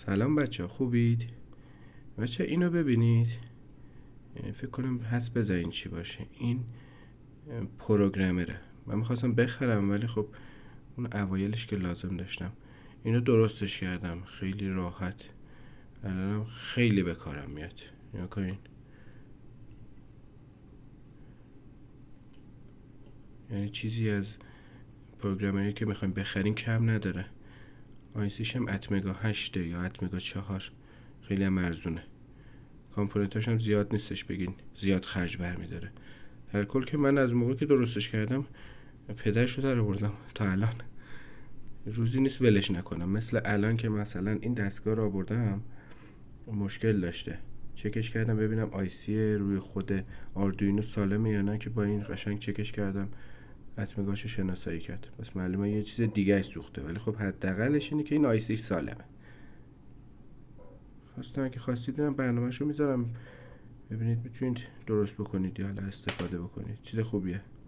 سلام بچه ها، خوبید؟ بچه اینو ببینید. فکر کنم حدس بزنین چی باشه. این پروگرامره. من میخواستم بخرم ولی خب اون اوایلش که لازم داشتم اینو درستش کردم خیلی راحت. الانم خیلی به کارم میاد. نگاه کنین، یعنی چیزی از پروگرامری که میخوایم بخرین کم نداره. آیسیش هم اتمگا 8 یا اتمگا 4، خیلی هم ارزونه. کامپوننتاش هم زیاد نیستش بگین زیاد خرج برمیداره. در کل که من از موقعی که درستش کردم پدرشو در آوردم تا الان روزی نیست ولش نکنم. مثل الان که مثلا این دستگاه رو آوردم مشکل داشته، چکش کردم ببینم آیسی روی خود آردوینو سالمه یا نه، که با این قشنگ چکش کردم اتمگاشو شناسایی کرد. بس معلومه یه چیز دیگه ای سوخته، ولی خب حداقلش اینه که این آیسیش سالمه. خواستم که خواستید اینم برنامه‌شو میذارم ببینید میتونید درست بکنید یا حالا استفاده بکنید. چیز خوبیه.